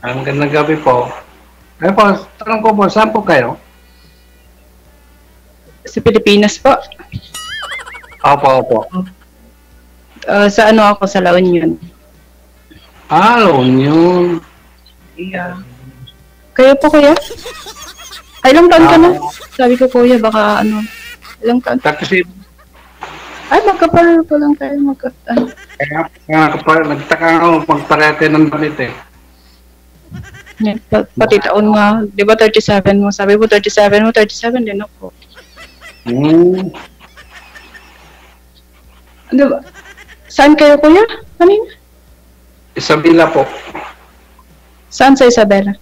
Ang gandang gabi po. Ay po, tanong ko po, saan po kayo? Sa Pilipinas po. Opo, opo. Sa ano ako, sa La Union. Ah, La Union. Yeah. Kayo po, kuya? Ay, ilang taon ka na? Sabi ko, kuya, baka ano, ilang taon? Kasi, Ay, magkapal pa lang tayo. nagtaka ako magparete ng damit eh. Pati taon nga, di ba 37 mo? Sabi mo 37 mo, 37 din ako. Ano ba? Saan kayo, kuya? Kanina? Isabela po. Saan sa Isabela?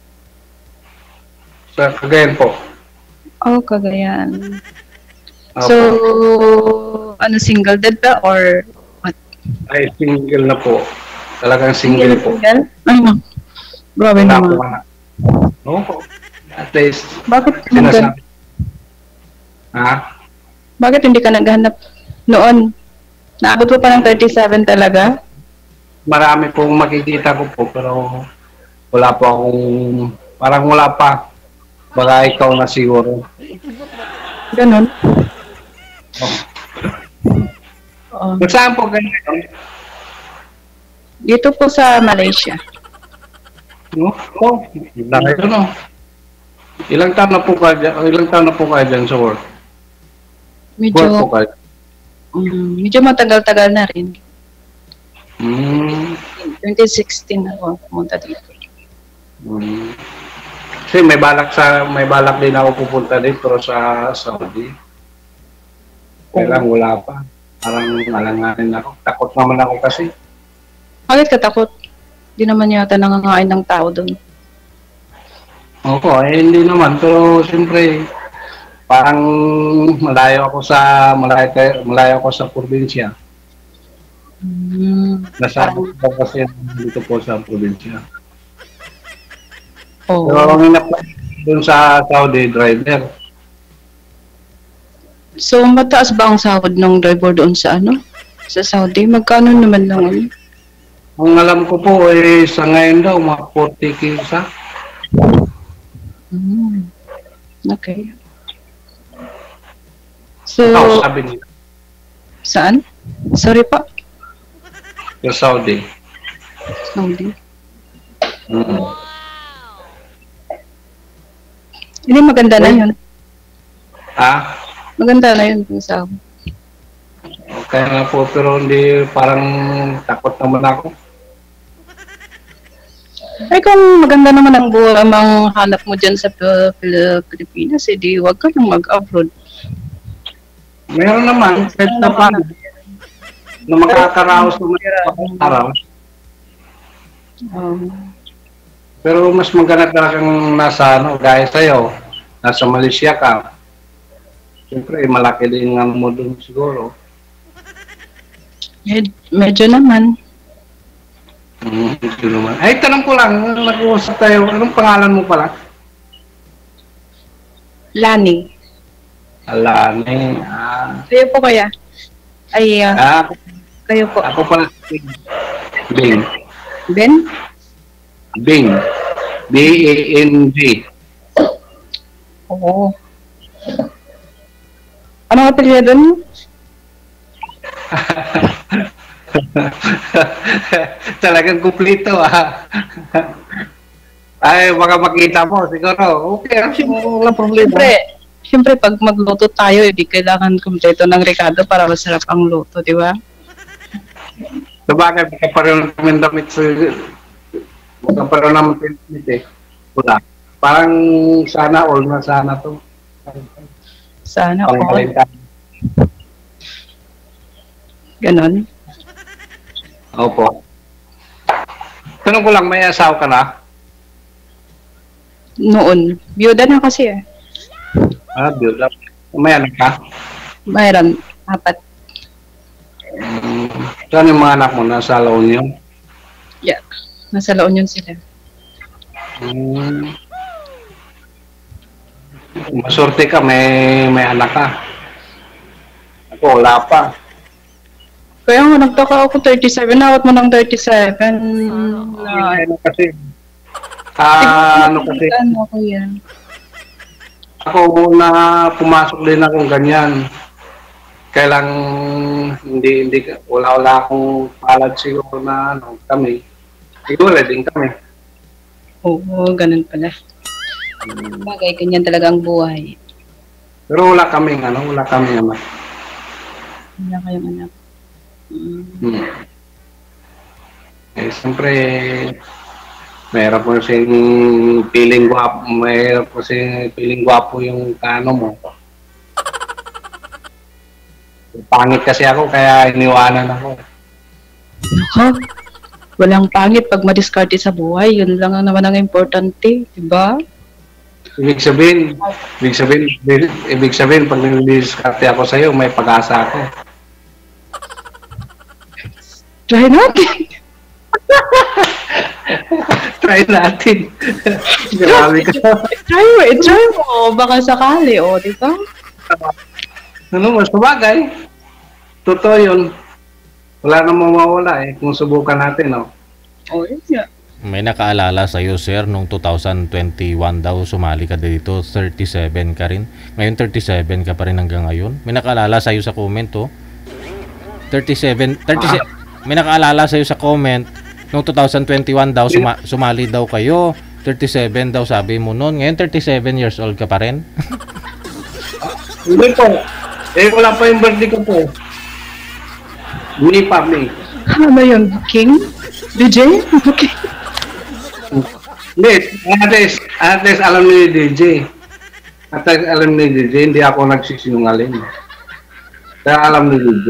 Sa Cagayan po. Oh, Cagayan. Opo. So, ano, single dad ba or what? Ay, single na po. Talagang single po. Single? Ay, no. Grabe Wala po naman. na. Opo. At least, Bakit sinasabi. Ha? Bakit hindi ka naghanap noon? Naabot mo pa ng 37 talaga? Marami pong makikita ko po, pero wala po akong, parang wala pa. Baka ikaw na siguro. Ganon? Oh. Oo. Saan po kayo? Dito po sa Malaysia. No? Oh, laki ko no. Ilang taon na po kayo dyan sa work? Work po kayo? Medyo matagal-tagal na rin. 2016 ako pumunta dito. Kasi may balak din ako pupunta dito sa Saudi. Kailang wala pa. Parang alanganin ako. Takot naman ako kasi. Bakit ka takot? Hindi naman yata nangangain ng tao doon. Opo, hindi naman. Pero siyempre, parang malayo ako sa probinsya. Nasa kasi dito po sa probinsya. Oh. Pero ang hinaplan doon sa Saudi driver. So, mataas ba ang sahod ng driver doon sa ano? Sa Saudi? Magkano naman lang ano? Ang alam ko po sa ngayon daw, mga 40k isa. Okay. So, Sabi nila. saan? Sorry pa. Sa Saudi. Saudi. Hindi, maganda na yun. Maganda na yun yung sahod. Okay na po, pero hindi, parang takot naman ako. Ay, kung maganda naman ang buhay ang hanap mo dyan sa Pilipinas, edi huwag ka nang mag-abroad. Meron naman, kahit na pa, na makakaraos naman araw. Pero mas maganda talagang nasa, gaya sa'yo, nasa Malaysia ka. Siyempre, malaki din ang mo doon siguro. Medyo naman. Medyo naman. Ay, tanong ko lang, nag-uusap tayo, anong pangalan mo pala? Lani. Lani. Kayo po kaya? Ay, kayo po. Ako pala Bing. Ben? Bing. B-A-N-G. Oo. Anong apelyido niyo? Talagang kumplito Ay, baka makita mo siguro. Okay, walang problema. Siyempre, pag magluto tayo, hindi kailangan kumpleto ng rekado para masarap ang luto, di ba? Sabagay, baka pareho namin damit baka pareho namin damit eh. Wala. Parang sana all na sana to. Sana all. Ganon. Opo. Tanong ko lang, may asawa ka na? Noon. Biyuda na kasi eh. Biyuda. May anak ka? Mayroon. 4. Saan yung mga anak mo? Nasa La Union? Yeah. Nasa La Union sila. Masorte ka, may anak ka. Ako, wala pa. Kaya nga, nagtaka ako 37. Nawat mo ng 37. Kasi, Ano kasi, Ano, kuya? ako na pumasok din akong ganyan. Kailang wala akong palad siguro na kami. Siguro din kami. Oo, ganun pala. Bagay, ganyan talaga ang buhay. Pero wala kaming anak. Wala kayong anak. Eh, siyempre, mayroon po piling gwapo yung kano mo. Pangit kasi ako, kaya iniwanan ako. Nako, walang pangit pag madiskarte sa buhay. Yun lang ang naman ang importante, diba? Ibig sabihin, pag nilidiskarte ako sa'yo, may pag-asa ako. Try natin. Try natin. Grabe ka. Try mo. Baka sakali, diba? Mas sabagay. Totoo yun. Wala namang mawala kung subukan natin, Yun nga. May nakaalala sa'yo, sir, nung 2021 daw sumali ka dito, 37 ka rin. Ngayon 37 ka pa rin hanggang ngayon. May nakaalala sa'yo sa comment, 37. May nakaalala sa'yo sa comment, nung 2021 daw, sumali daw kayo. 37 daw sabi mo noon. Ngayon 37 years old ka pa rin. Hindi po. Wala pa yung birthday ko po. May. Ano yun? King? DJ? Okay. Hindi. At least alam ni DJ. Hindi ako nagsisinungaling. Kaya alam ni DJ.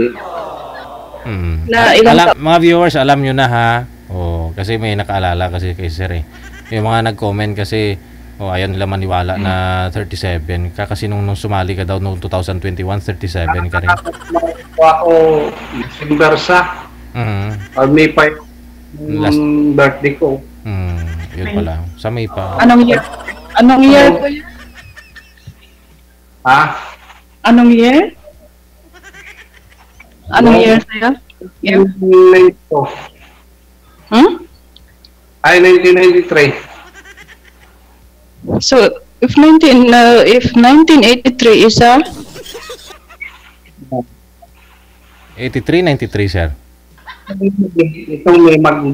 Na ilang Mga viewers, alam nyo na ha. Kasi may nakaalala kasi kay sir Yung mga nag-comment kasi, ayaw nila maniwala na 37 ka. Kasi nung sumali ka daw noong 2021, 37 ka rin. Ako, December sa. Or May pa yung birthday ko. Yun pala. Sa May pa. Anong year? Anong year? Ha? Anong year? Anong year sa'yo? Yeah. 1992. Ay, 1993. So, if 1983 is 83, 93, sir. Ito may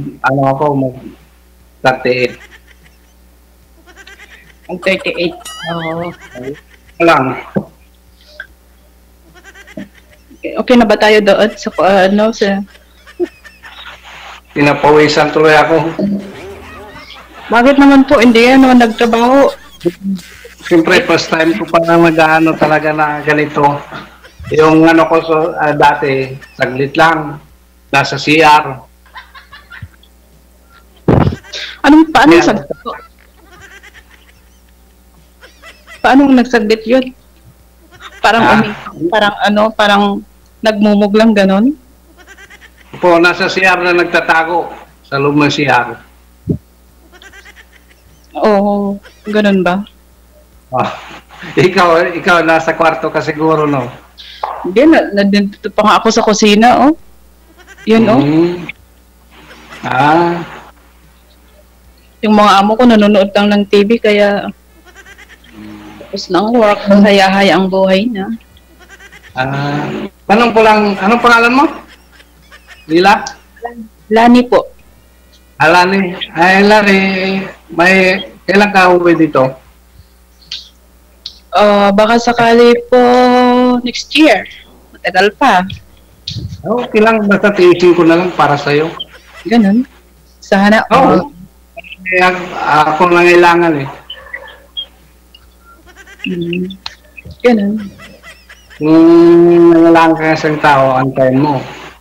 mag-38. ang 38. Lang. Okay na ba tayo doon sa sa Pinapawisan tuloy ako. Bakit naman po hindi naman nagtrabaho? Siyempre, first time ko pa na mag-ano talaga na ganito. Yung ko dati, saglit lang. Nasa CR. Paano Yeah. saglit? Paano nagsaglit yun? Parang parang nagmumug lang ganon? Po, nasa CR na nagtatago sa loob ng CR. Oo, ganon ba? Ikaw nasa kwarto ka siguro, no? Hindi, nandito pa nga ako sa kusina, Yun, Yung mga amo ko nanonood lang ng TV, kaya tapos ng work, hayahay ang buhay na. Tanong po lang, anong pangalan mo? Lila? Lani po. Lani. Ay, Lani, kailan ka uwi dito? Baka sakali po next year. Matagal pa. Okay lang, basta tiisin ko na lang para sa'yo. Ganun. Sana. Kaya ako nangailangan Ganun. Kung nangailangan ka sa isang tao, antayin mo.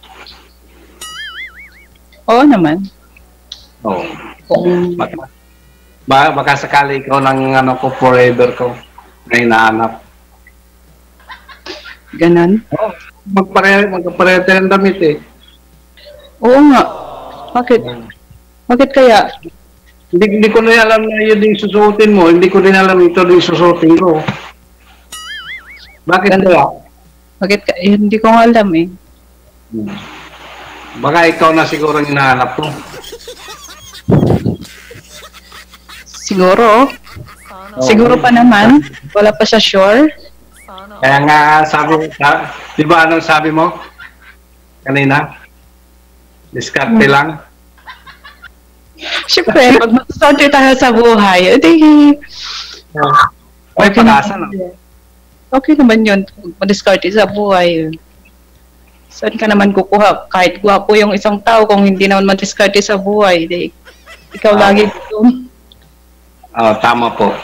Oo naman. Oo. Kung Baka sakali ikaw ng ko forever ko na hinahanap. ganun. Magpareho tayo ng damit Oo nga. Bakit? Bakit kaya? Hindi ko na alam na yun yung susuotin mo. Hindi ko din alam ito yung susuotin ko. Bakit kaya? Bakit kaya? Hindi ko nga alam Baka ikaw na siguro ang hinahanap ko. Siguro. Oo. Siguro pa naman. Wala pa siya sure. Kaya nga sabi, di ba anong sabi mo kanina? Diskarte lang. Siyempre, pag masasante tayo sa buhay, edi, May okay pag-asa, naman. no? Okay naman yun. Madiskarte sa buhay. Saan ka naman kukuha? Kahit gwapo yung isang tao, kung hindi naman madiskarte sa buhay, edi, ikaw lagi dito. Tama po.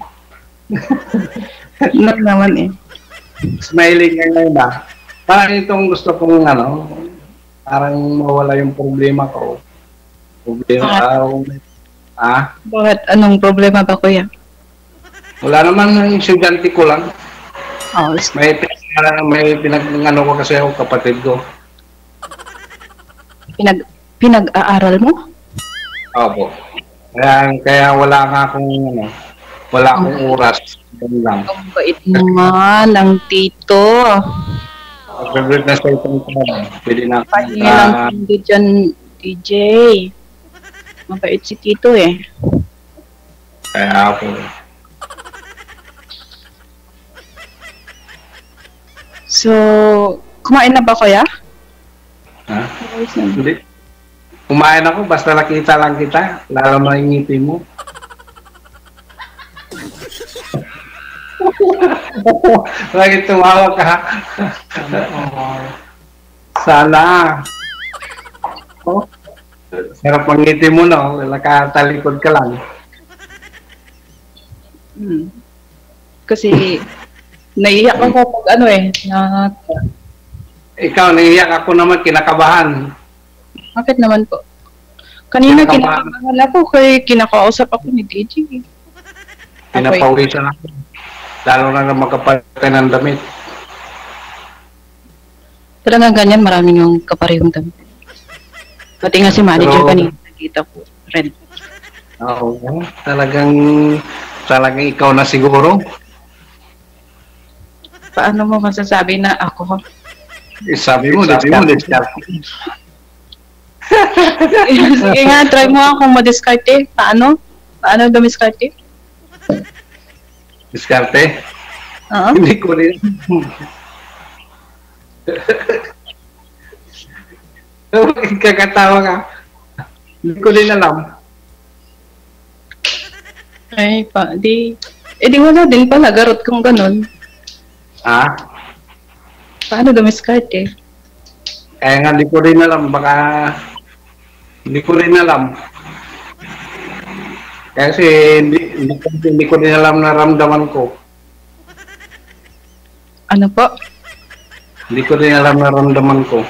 Ano naman eh. Smiling ka ngayon ba? Parang itong gusto kong parang mawala yung problema ko. Bakit? Anong problema ba, kuya? Wala naman yung estudyante ko lang. Oh, May ko kasi ako kapatid ko. pinag-aaral mo? Opo. Kaya wala nga akong wala akong oras. Yan lang. Ang bait naman ng tito. Favorite na sa itong pwede na. Pahinga lang hindi dyan, DJ. Mabait si tito eh. Kaya ako. So, kumain na ba, kuya? Ha? Hindi. Kumain ako, basta nakita lang kita. Lalo na yung ngiti mo. Lagi tumawa ka. Sana. Oh. Sarap ang ngiti mo, no? Nakatalikod ka lang. Kasi, naiyak ako pag Ikaw, naiyak ako naman, kinakabahan. Bakit naman po? Kanina kinakabahan ako kay kinakausap ako ni DJ. Pinapawisan ako. Lalo na magkapalit ng damit. Talagang ganyan, maraming yung kaparehong damit. Pati nga si manager kanina, nakita ko rin. Oo, talagang ikaw na siguro. Paano mo masasabi na ako? Sabi mo, diskarte. Sige nga, try mo akong madiskarte. Paano? Paano dumiskarte? Diskarte? Oo. Hindi ko rin. Kakatawa ka. Hindi ko din alam. Ay, di wala din pala, garot kung ganun. Ha? Paano dumiskarte? Kaya nga, hindi ko rin alam. Baka, hindi ko rin alam. Kasi, hindi ko rin alam na ramdaman ko. Ano po? Hindi ko rin alam na ramdaman ko.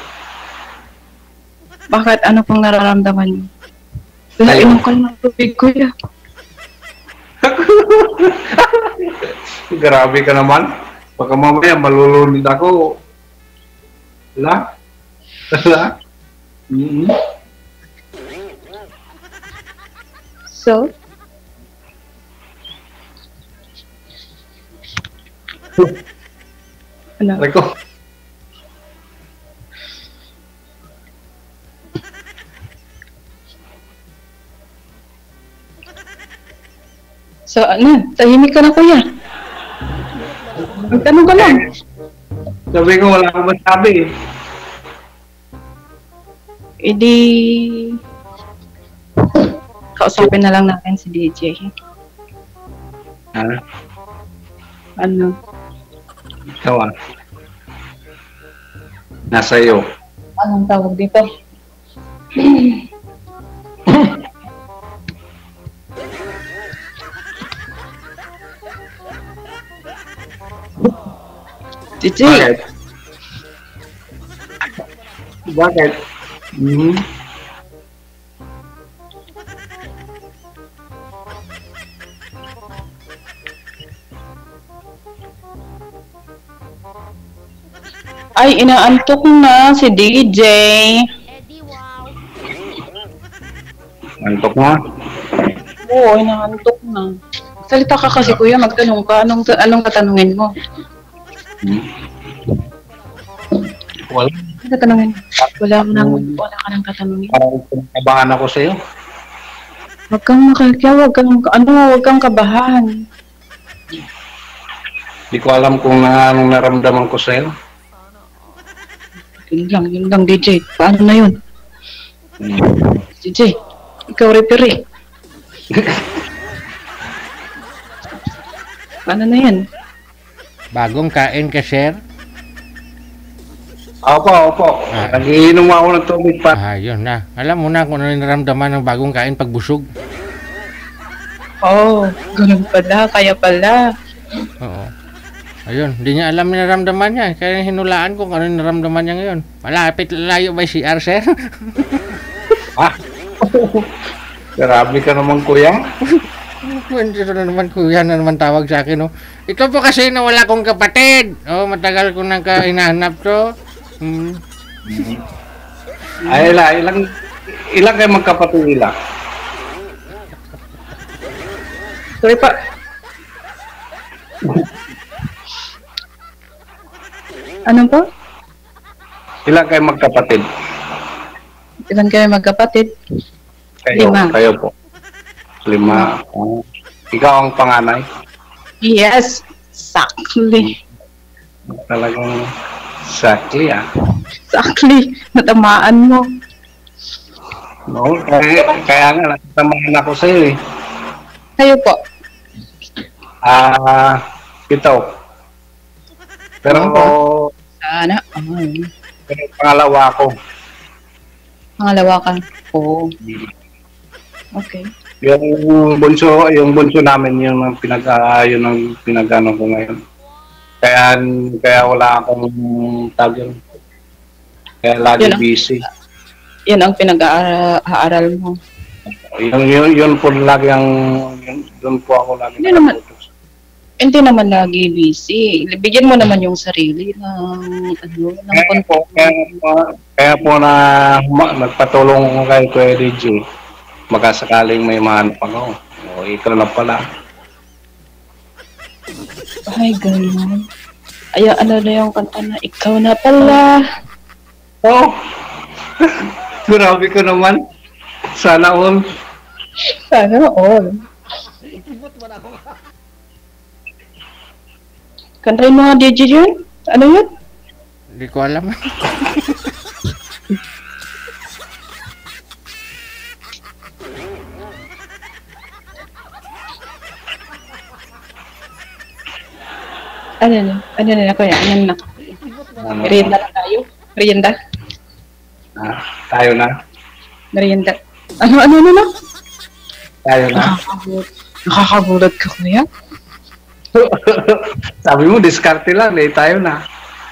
Bakit? Ano pong nararamdaman niyo? Ayun. Inom ka ng tubig, kuya. Grabe ka naman. Baka mamaya malulunod ako. Wala? Wala? So? Ano? Ako. So, tahimik ka na, kuya. Magtanong ka lang. Sabi ko, wala akong masabi. Di kausapin na lang natin si DJ. Ha? Ano? Ikaw ah. Nasa iyo. Anong tawag dito? DJ! Bakit? Bakit? Ay, inaantok na si DJ. Antok mo? Oo, inaantok na. Salita ka kasi, kuya, magtanong ka. Anong tatanungin mo? Wala. Ano tatanungin? Wala ka nang tatanungin. Parang kinakabahan ako sa'yo. Huwag kang makakya, huwag kang kabahan. Di ko alam kung anong naramdaman ko sa'yo. Yun lang, DJ. Paano na yun? DJ, ikaw referee. Paano na yan? Bagong kain ka, sir? Opo. Nagiinom ako ng tubig pa. Yun na. Alam mo na kung ano yung naramdaman ng bagong kain pag busog. Oh, ganun pala, kaya pala. Oo. Ayun, hindi niya alam yung naramdaman niya. Kaya hinulaan ko kung ano yung naramdaman niya ngayon. Malapit layo ba si CR, sir? Grabe ka naman, kuya. Ito na naman kuya na naman tawag sa akin, no? Ito po kasi na wala kong kapatid. Matagal ko nang hinahanap to. Ay, ilang kayo magkapatid nila? Sorry pa. Ano po? Ilang kayo magkapatid? Ilan kayo magkapatid? Kayo, 5. Kayo po. 5. Ikaw ang panganay? Yes, exactly. Talagang exactly, Exactly. Natamaan mo. No, kaya nga, natamahan ako sa'yo eh. Kayo po. Ito. Pero, Sana. pero pangalawa ko. Pangalawa ka. Oo. Okay. Yung bunso namin yun ang pinag-ano ko ngayon. Kaya wala akong tag yun. Kaya lagi busy. Yan ang pinag-aaral mo. Yun po lagi doon po ako lagi. Hindi naman lagi busy. Bigyan mo naman yung sarili ng kaya po na nagpatulong ko kay Kuya DJ. Magkasakaling may mahanap ako. Ikaw na pala. Ay, ganun. Ay, ano na yung kanta na, ikaw na pala. Oh! Grabe ko naman. Sana all. Sana all. Kantahin mo nga DJ yun? Ano yun? Hindi ko alam. Ano na kuya? Ano na? Merienda na tayo? Merienda? Tayo na. Merienda. Ano? Tayo na. Nakakagulat ka kuya? Sabi mo, diskarte lang eh. Tayo na.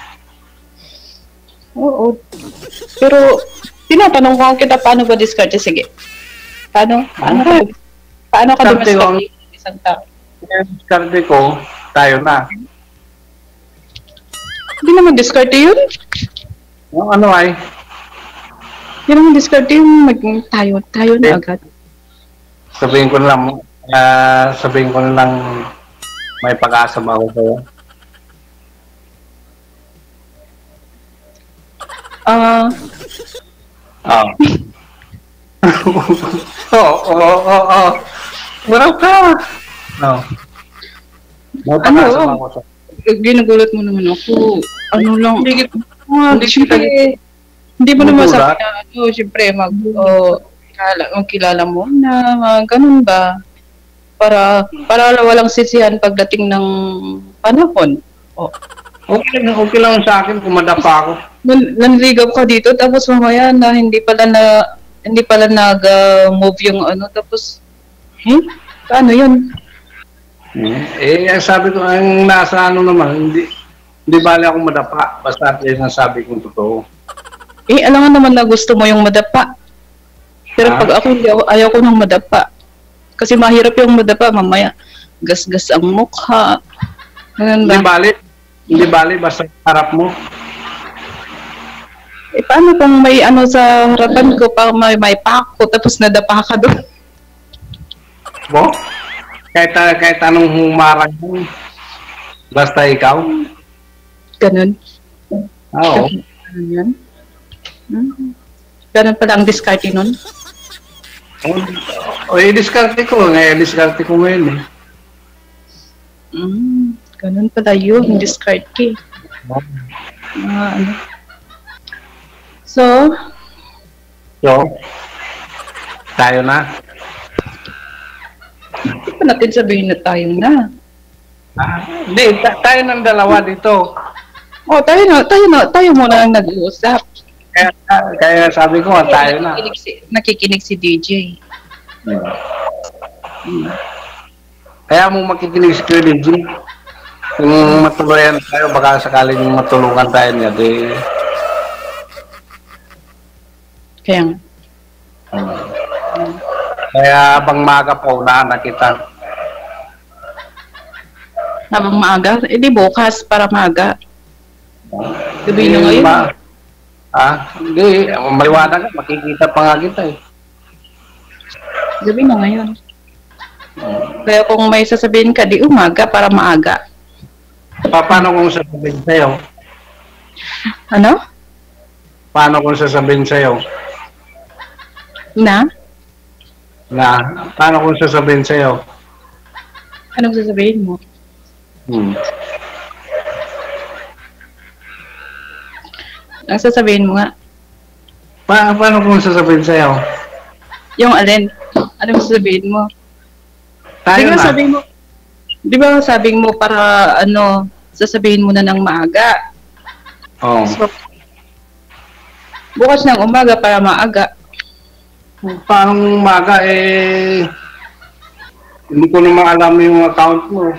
Oo. Pero, tinatanong ko kita, paano ba discard? Sige. Paano ka dumiskarte isang tao? Diskarte ko, tayo na. Hindi naman discard yun. Ano ay? Hindi naman discard yung maging tayo na agad. Sabihin ko na lang may pag-asa ba ako sa'yo? Oo. Marap ka! No. May pag-asa ba ako sa'yo? Ginugulat mo naman ako. Ano lang. Hindi mo naman sabi na, siyempre, kilala mo na, ganun ba? Para walang sisihan pagdating ng panahon. Okay lang sa akin kung madapa ako. Nanligaw ka dito, tapos mamaya na hindi pala nag-move yung tapos, paano yun? Sabi ko, ang nasa naman, hindi bali akong madapa. Basta at least nasabi kong totoo. Alam nga naman na gusto mo yung madapa. Pero pag ako, ayaw ko ng madapa. Kasi mahirap yung madapa, mamaya gas-gas ang mukha. Hindi bali, basta harap mo. Paano kung may sa harapan ko, may pako, tapos nadapa ka doon? Bo? Kahit anong humarang mo, basta ikaw. Ganun? Oo. Ganun yan? Ganun pala ang discarding nun? O, i-discarte ko. Ngayon, i-discarte ko ngayon eh. Ganun pala yun, discard key. Ano. So, Tayo na. hindi pa natin sabihin na tayo na. Hindi, tayo ng dalawa dito. Tayo muna ang nag-uusap. Kaya sabi ko, tayo na. Nakikinig si DJ. Kaya mo makikinig si Kuya DJ. Kung matuluyan tayo, baka sakaling matulungan tayo niya, di... Kaya nga. Kaya bang maga pa, unahan na kita. Habang maaga? Eh di bukas para maaga. Gabi na ngayon. Hindi. Maliwanag ka. Makikita pa nga kita eh. Gabi na ngayon. Kaya kung may sasabihin ka, di umaga para maaga. Paano kung sasabihin sa'yo? Ano? Paano kung sasabihin sa'yo? Paano kung sasabihin sa'yo? Anong sasabihin mo? Ang sasabihin mo nga? Paano kung sasabihin sa'yo? Yung alin? Anong sasabihin mo? Tayo na. Di ba sabi mo para sasabihin mo na ng maaga? Oo. So, bukas ng umaga para maaga. Paano umaga hindi ko naman alam yung account mo.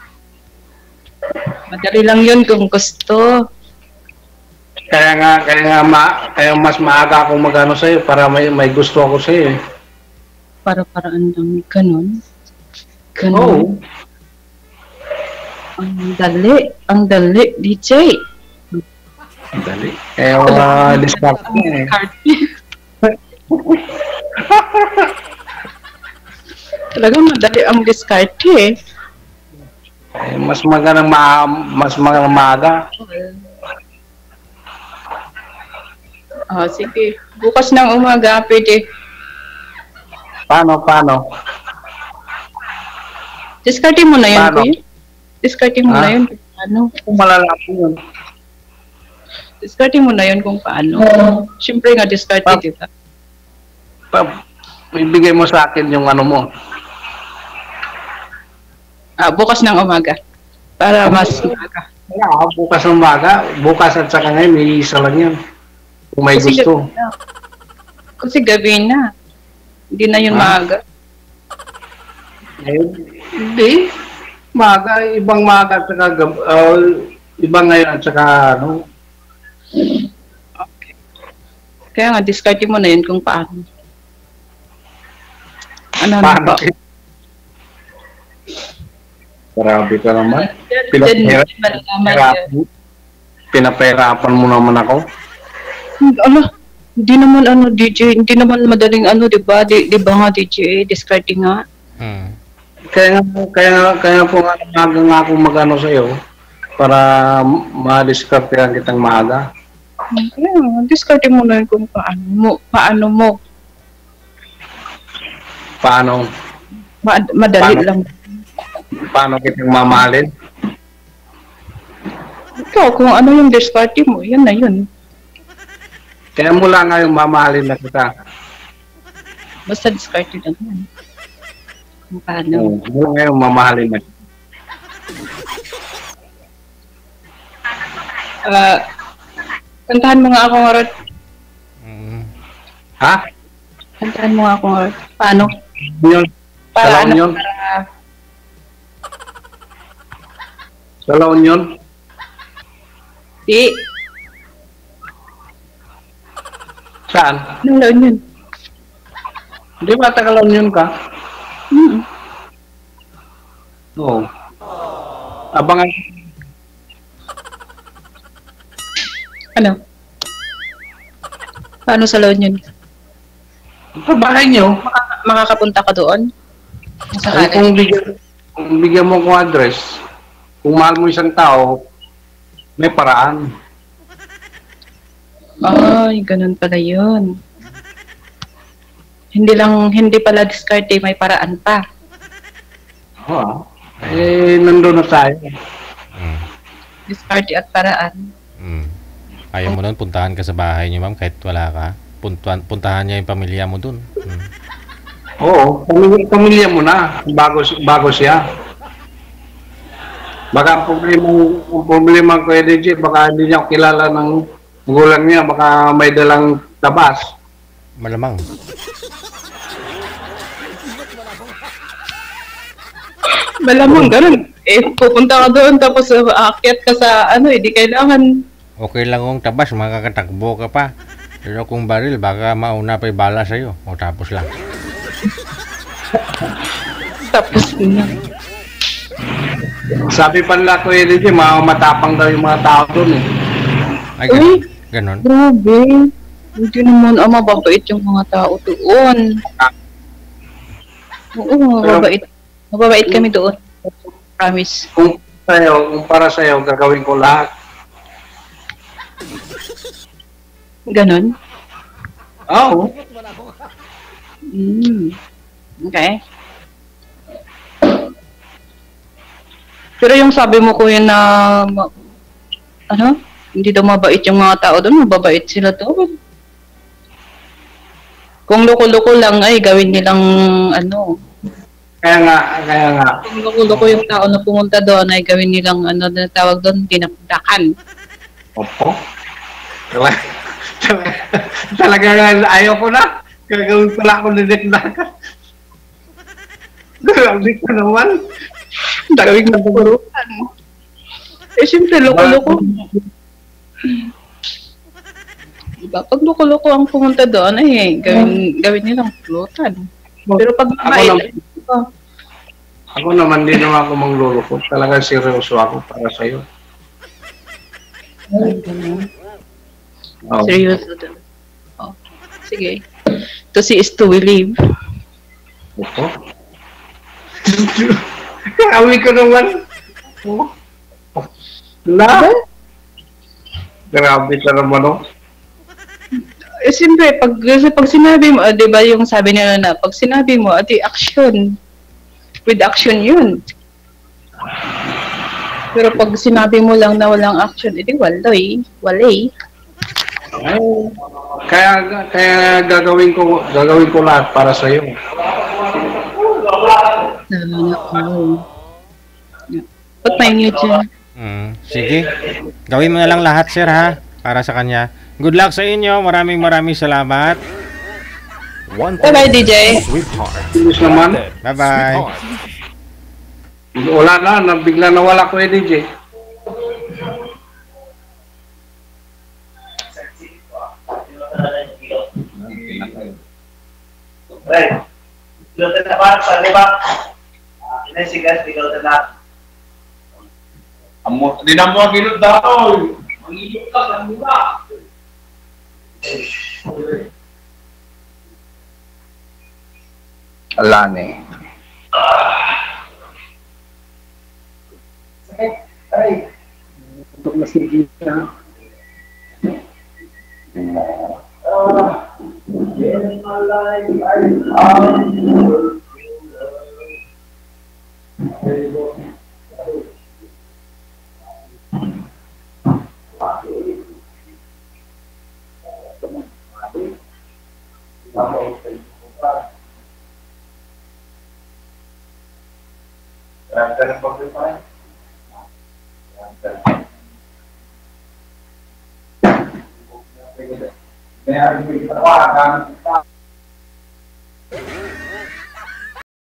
Madali lang yun kung gusto. Kaya mas maaga akong magano sa'yo para may gusto ako sa'yo eh. Para-paraan lang ganun. Oo. Ang dali, DJ. Ang dali. Kaya discount mo eh. Talagang madali ang discard eh. Mas magandang maaga. Sige. Bukas ng umaga, pwede. Paano? Discarding mo na yun, Paano? kuya. Discarding mo na yun kung paano. Kung malalaki yun. Discarding mo na yun kung paano. Siyempre nga discarding, di ba? Ibigay mo sa akin yung ano mo. Bukas ng umaga. Para mas umaga. Bukas ng umaga. Bukas at saka ngayon, may isa lang yan. Kung may gusto. Kasi gabi na. Hindi na yun maaga. Hindi. Maga, ibang maga at saka ibang ngayon at saka Okay. Kaya nga, discarding mo na yun kung paano. Ano paano? ba? Grabe ka naman. Malalaman Pinapahirapan mo naman ako. Hindi naman DJ, hindi naman madaling di ba? Di ba nga DJ, discarding nga. Kaya po nga ako magano sa iyo para ma-discartean kitang maaga. Kaya discarding mo na yun kung paano mo. Madali lang. Paano kitang mamahalin? Ikaw, kung ano yung discarding mo, yan na yun. Kaya mula ngayon mamahalin na kita. Basta discarding lang yan. Kung paano. Mula ngayon mamahalin na kita. Kantahan mo nga ako nga, Rod. Ha? Kantahan mo nga ako nga, Rod. Paano? Yun. Para Salaon yun? Salaon yun? Di. Saan? Anong laon yun? Di ba Tagalaon yun ka? Oo. Abangan. Ano? Paano sa laon yun? Sa bahay niyo. Makakapunta ka doon? Ay, kung bigyan mo kong address, kung mahal mo isang tao, may paraan. Ay, ganun pala yun. hindi pala diskarte, may paraan pa. Oo. Nandun na tayo. Mm. Diskarte at paraan. Mm. Ayaw mo nun, puntahan ka sa bahay niyo, ma'am, kahit wala ka. Puntahan niya yung pamilya mo dun. Mm. Oo, pamilya mo na bago siya. Baka ang problema ko DJ, baka hindi niya kilala ng gulang niya, baka may dalang tabas. Malamang. Malamang ganun. Pupunta ka doon tapos aakyat ka sa di kailangan. Okay lang kung tabas, makakatakbo ka pa. Pero kung baril, baka mauna pa yung bala sa'yo. O tapos lang. Tapos na. Sabi pa nila ko DJ, matapang daw yung mga tao doon eh. Ay, Uy! ganon. Grabe. Hindi naman mababait yung mga tao doon. Oo, mababait. Mababait kami doon. Promise. Kung para sa'yo, gagawin ko lahat. Ganon? Oo. Okay. Pero yung sabi mo ko yun na hindi daw mabait yung mga tao doon, mababait sila doon. Kung loko-loko lang ay gawin nilang Kaya nga. Kung loko-loko yung tao na pumunta doon ay gawin nilang na tawag doon, dinakdakan. Opo. Talaga ayaw ko na. Gagawin pala ako dinakdakan. Grabe ka naman. Gawin na purutan. Siyempre, loko-loko. Diba? Pag loko-loko ang pumunta doon, gawin nilang pulutan. Pero pag ako naman, di naman ako mangluloko. Talagang seryoso ako para sa'yo. Seryoso doon. Oh. Sige. To see is to believe. Opo. Kami ko naman. Grabe ka naman, oh. Siyempre, pag sinabi mo, di ba yung sabi nila na, pag sinabi mo, action. With action yun. Pero pag sinabi mo lang na walang action, edi walay. Kaya gagawin ko lahat para sa iyo. Ba't may mute yun? Sige. Gawin mo na lang lahat, sir, ha? Para sa kanya. Good luck sa inyo. Maraming salamat. Bye-bye, DJ. Bilis naman. Bye-bye. Wala na. Bigla nawala ko DJ. Right. Pilotan na ba? Sa libak? Inasigas, pilotan na. Di na mo pilot daw. Mangilot ka, ang mura. Alane. Ay. Untuk mesin kita. Kaya kita tawagan